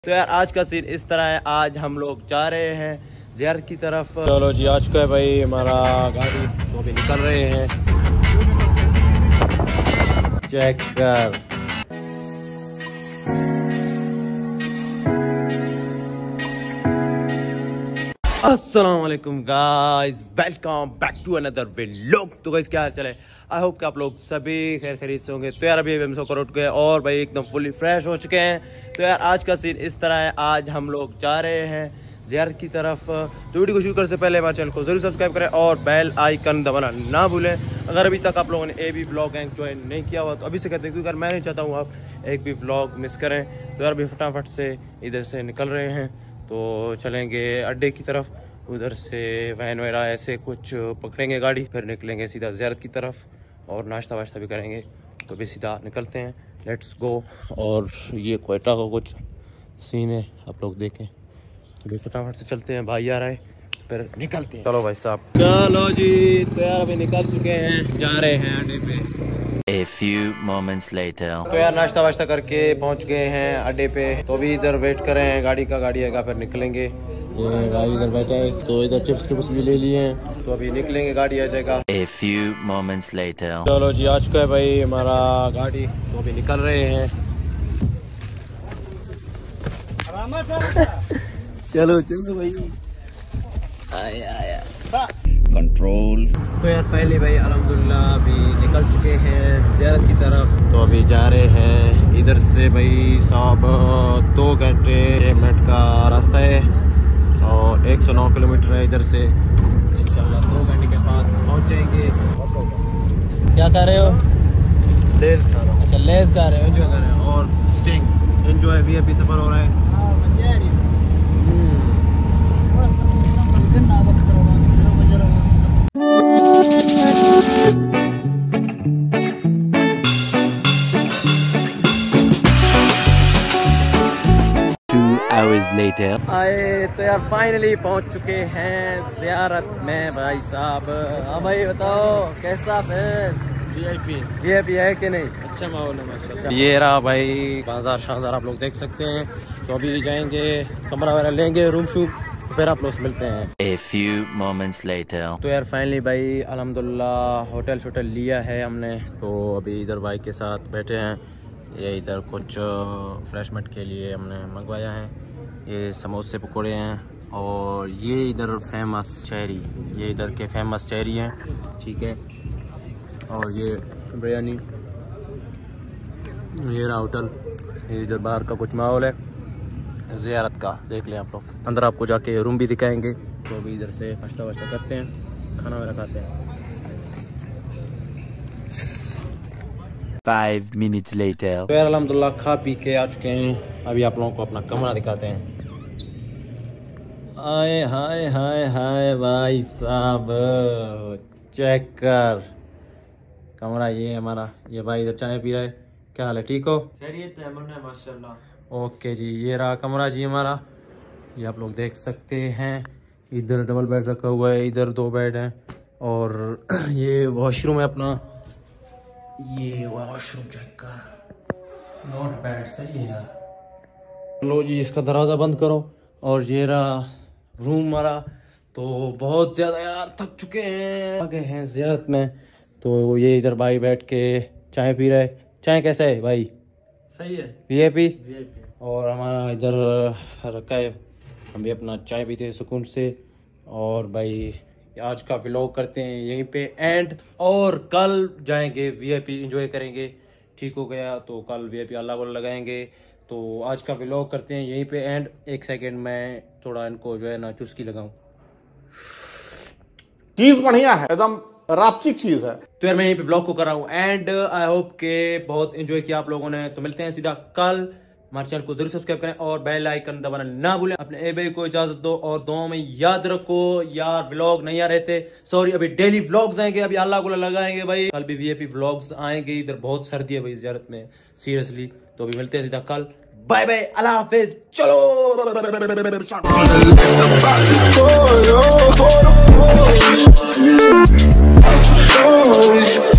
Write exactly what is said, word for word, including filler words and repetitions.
तो यार आज का सीन इस तरह है, आज हम लोग जा रहे हैं ज़ियारत की तरफ। चलो जी, आज का है भाई हमारा गाड़ी, तो अभी निकल रहे हैं। चेक कर, अस्सलाम वालेकुम guys, welcome back to another vlog. तो गाइस क्या हाल चाल है? आई होप कि आप लोग सभी खैर खरीद से होंगे। तो यार अभी हम सोकर उठ गए और भाई एकदम फुली फ्रेश हो चुके हैं। तो यार आज का सीन इस तरह है, आज हम लोग जा रहे हैं ज़ियारत की तरफ। तो वीडियो को शुरू करने से पहले हमारे चैनल को जरूर सब्सक्राइब करें और बेल आइकन दबाना ना भूलें। अगर अभी तक आप लोगों ने A B vlog gang join नहीं किया हुआ तो अभी से कहते हैं, क्योंकि अगर मैं नहीं चाहता हूँ आप एक भी व्लॉग मिस करें। तो यार अभी फटाफट से इधर से निकल रहे हैं, तो चलेंगे अड्डे की तरफ। उधर से वैन वगैरह ऐसे कुछ पकड़ेंगे गाड़ी, फिर निकलेंगे सीधा ज़ियारत की तरफ और नाश्ता वाश्ता भी करेंगे। तो भी सीधा निकलते हैं, लेट्स गो। और ये क्वेटा का कुछ सीन है, आप लोग देखें। तो भी फटाफट से चलते हैं, भाई आ रहा है, फिर निकलते हैं। चलो भाई साहब, चलो जी। तो यार अभी निकल चुके हैं, जा रहे हैं अड्डे पे। A few moments later. तो यार नाश्ता वाश्ता करके पहुंच गए हैं अड्डे पे। तो अभी इधर वेट कर रहे हैं, गाड़ी का गाड़ी आएगा फिर निकलेंगे। ये गाड़ी इधर बैठा है, तो इधर चिप्स टिप्स भी ले लिए हैं, तो अभी निकलेंगे, गाड़ी आ जाएगा। A few moments later. चलो जी, आज का है भाई हमारा गाड़ी, तो अभी निकल रहे हैं। चलो चलो भाई, आया आया कंट्रोल। तो यार फाइनली भाई अल्हम्दुलिल्लाह अभी निकल चुके हैं ज़ियारत की तरफ। तो अभी जा रहे हैं इधर से भाई साहब, दो घंटे छः मिनट का रास्ता है और एक सौ नौ किलोमीटर है इधर से। इंशाल्लाह दो घंटे के बाद पहुंच जाएंगे। क्या कर रहे हो? लेज़ खा रहा हूँ। अच्छा, लेज़ खा रहे हो, एंजॉय कर रहे हो और Sting enjoy. V I P सफ़र हो रहा है। Hours later. आए तो यार फाइनली पहुंच चुके हैं ज़ियारत में भाई साहब। हाँ भाई बताओ कैसा फिर? V I P V I P है कि नहीं? अच्छा माहौल है माशाल्लाह। ये रहा भाई बाजार शाजार, आप लोग देख सकते हैं। तो अभी जाएंगे, कमरा वगैरह लेंगे, रूम शूम, तो फिर आप लोग से मिलते हैं। A few moments later. तो यार फाइनली भाई अल्हम्दुलिल्लाह होटल शोटल लिया है हमने। तो अभी इधर भाई के साथ बैठे हैं। ये इधर कुछ फ्रेशमेंट के लिए हमने मंगवाया है। ये समोसे पकौड़े हैं और ये इधर फेमस चेरी, ये इधर के फेमस चेरी हैं, ठीक है। और ये बिरयानी, ये रहा होटल। ये इधर बाहर का कुछ माहौल है ज़ियारत का, देख लें आप लोग। अंदर आपको जाके रूम भी दिखाएंगे। तो अभी इधर से नाश्ता वाश्ता करते हैं, खाना वगैरह खाते हैं। Five minutes later. तो यार अल्हम्दुलिल्लाह खा पी के आ चुके हैं। अभी आप लोगों को अपना कमरा दिखाते हैं। आए हाय हाय हाय भाई साहब, चेक कर कमरा। ये हमारा, ये भाई इधर चाय पी रहा है। क्या हाल है, ठीक हो? खैरियत है माशाल्लाह। ओके जी, ये रहा कमरा जी हमारा, ये आप लोग देख सकते हैं। इधर डबल बेड रखा हुआ है, इधर दो बेड हैं और ये वॉशरूम है अपना। ये वॉशरूम चेक कर, नॉट बैड, सही है यार। लो जी, इसका दरवाज़ा बंद करो। और ये रहा रूम हमारा। तो बहुत ज़्यादा यार थक चुके हैं, आ गए हैं ज़ियारत में। तो ये इधर भाई बैठ के चाय पी रहा है। चाय कैसा है भाई? सही है, V I P. V I P. और हमारा इधर रखा है, हम भी अपना चाय पीते हैं सुकून से। और भाई आज का व्लॉग करते हैं यहीं पे एंड, और कल जाएंगे वी आई पी एंजॉय करेंगे। ठीक हो गया तो कल वी आई पी अल्लाह को लगाएंगे। तो आज का व्लॉग करते हैं यहीं पे एंड। एक सेकंड में थोड़ा इनको जो है ना चुस्की लगाऊं। चीज बढ़िया है, एकदम रापचिक चीज है। तो यार मैं यहीं पे व्लॉग को कर रहा हूँ एंड आई होप के बहुत एंजॉय किया आप लोगों ने। तो मिलते हैं सीधा कल। हमारे चैनल को जरूर सब्सक्राइब करें और बेल आइकन दबाना ना भूलें। अपने ए भाई को इजाजत दो और दुआओं में याद रखो। यार व्लॉग नहीं आ रहे थे, सॉरी। अभी डेली व्लॉग्स आएंगे, अभी अल्लाह को लगाएंगे भाई। कल भी वी आई पी व्लॉग्स आएंगे। इधर बहुत सर्दी है भाई ज़ियारत में, सीरियसली। तो अभी मिलते हैं सीधा कल। बाय बाय, अल्लाह हाफिज, चलो।